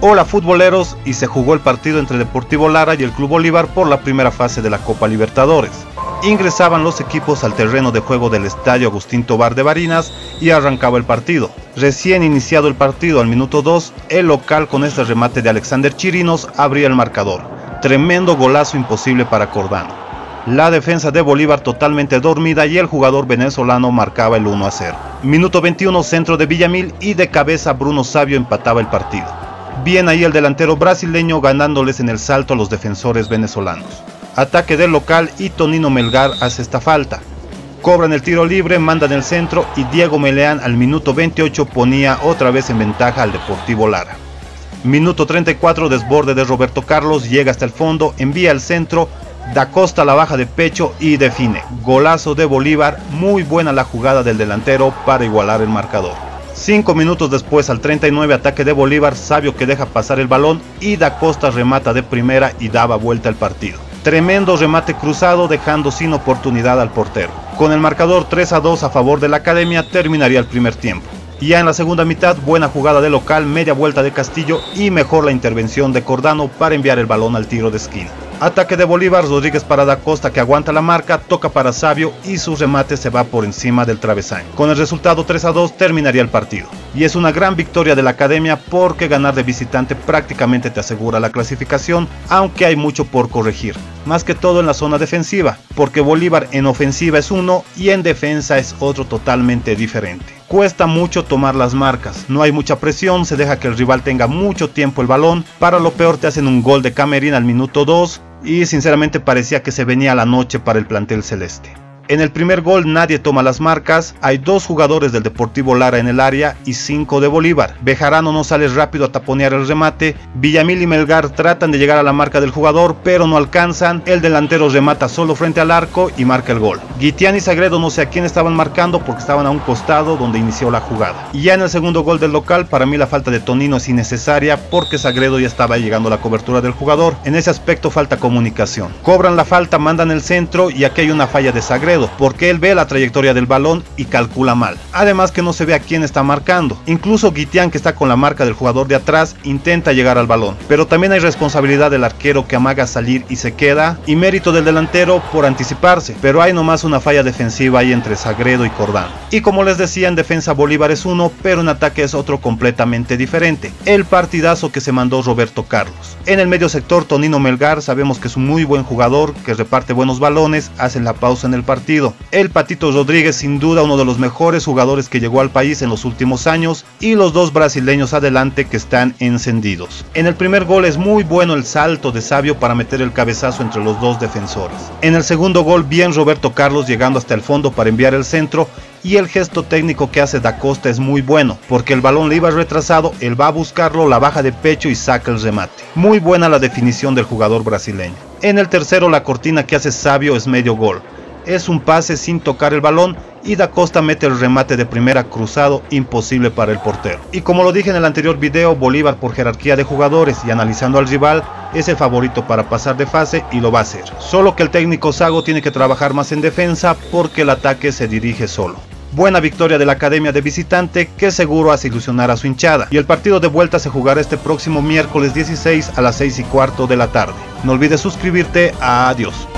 Hola futboleros, y se jugó el partido entre Deportivo Lara y el Club Bolívar por la primera fase de la Copa Libertadores. Ingresaban los equipos al terreno de juego del Estadio Agustín Tobar de Barinas y arrancaba el partido. Recién iniciado el partido al minuto 2, el local con este remate de Alexander Chirinos abría el marcador. Tremendo golazo imposible para Cordano. La defensa de Bolívar totalmente dormida y el jugador venezolano marcaba el 1-0. Minuto 21, centro de Villamil y de cabeza Bruno Savio empataba el partido. Bien ahí el delantero brasileño ganándoles en el salto a los defensores venezolanos. Ataque del local y Tonino Melgar hace esta falta. Cobran el tiro libre, mandan el centro y Diego Meleán al minuto 28 ponía otra vez en ventaja al Deportivo Lara. Minuto 34, desborde de Roberto Carlos, llega hasta el fondo, envía el centro, Da Costa la baja de pecho y define. Golazo de Bolívar, muy buena la jugada del delantero para igualar el marcador. 5 minutos después, al 39, ataque de Bolívar, Savio que deja pasar el balón y Da Costa remata de primera y daba vuelta al partido. Tremendo remate cruzado dejando sin oportunidad al portero. Con el marcador 3-2 a favor de la Academia terminaría el primer tiempo. Ya en la segunda mitad, buena jugada de local, media vuelta de Castillo y mejor la intervención de Cordano para enviar el balón al tiro de esquina. Ataque de Bolívar, Rodríguez para Da Costa que aguanta la marca, toca para Savio y su remate se va por encima del travesaño. Con el resultado 3-2 terminaría el partido. Y es una gran victoria de la Academia porque ganar de visitante prácticamente te asegura la clasificación, aunque hay mucho por corregir. Más que todo en la zona defensiva, porque Bolívar en ofensiva es uno y en defensa es otro totalmente diferente. Cuesta mucho tomar las marcas, no hay mucha presión, se deja que el rival tenga mucho tiempo el balón, para lo peor te hacen un gol de Camerín al minuto 2 y sinceramente parecía que se venía la noche para el plantel celeste. En el primer gol nadie toma las marcas, hay 2 jugadores del Deportivo Lara en el área y 5 de Bolívar. Bejarano no sale rápido a taponear el remate, Villamil y Melgar tratan de llegar a la marca del jugador pero no alcanzan, el delantero remata solo frente al arco y marca el gol. Guitián y Sagredo no sé a quién estaban marcando porque estaban a un costado donde inició la jugada. Y ya en el segundo gol del local, para mí la falta de Tonino es innecesaria porque Sagredo ya estaba llegando a la cobertura del jugador, en ese aspecto falta comunicación. Cobran la falta, mandan el centro y aquí hay una falla de Sagredo, porque él ve la trayectoria del balón y calcula mal. Además que no se ve a quién está marcando. Incluso Guitián, que está con la marca del jugador de atrás, intenta llegar al balón. Pero también hay responsabilidad del arquero que amaga salir y se queda, y mérito del delantero por anticiparse. Pero hay nomás una falla defensiva ahí entre Sagredo y Cordano. Y como les decía, en defensa Bolívar es uno, pero en ataque es otro completamente diferente. El partidazo que se mandó Roberto Carlos. En el medio sector, Tonino Melgar, sabemos que es un muy buen jugador, que reparte buenos balones, hace la pausa en el partido. El Patito Rodríguez, sin duda uno de los mejores jugadores que llegó al país en los últimos años, y los 2 brasileños adelante que están encendidos. En el primer gol es muy bueno el salto de Savio para meter el cabezazo entre los 2 defensores. En el segundo gol bien Roberto Carlos llegando hasta el fondo para enviar el centro, y el gesto técnico que hace Da Costa es muy bueno, porque el balón le iba retrasado, él va a buscarlo, la baja de pecho y saca el remate. Muy buena la definición del jugador brasileño. En el tercero la cortina que hace Savio es medio gol. Es un pase sin tocar el balón y Da Costa mete el remate de primera cruzado, imposible para el portero. Y como lo dije en el anterior video, Bolívar por jerarquía de jugadores y analizando al rival es el favorito para pasar de fase y lo va a hacer. Solo que el técnico Sago tiene que trabajar más en defensa porque el ataque se dirige solo. Buena victoria de la Academia de visitante que seguro hace ilusionar a su hinchada. Y el partido de vuelta se jugará este próximo miércoles 16 a las 6:15 de la tarde. No olvides suscribirte. Adiós.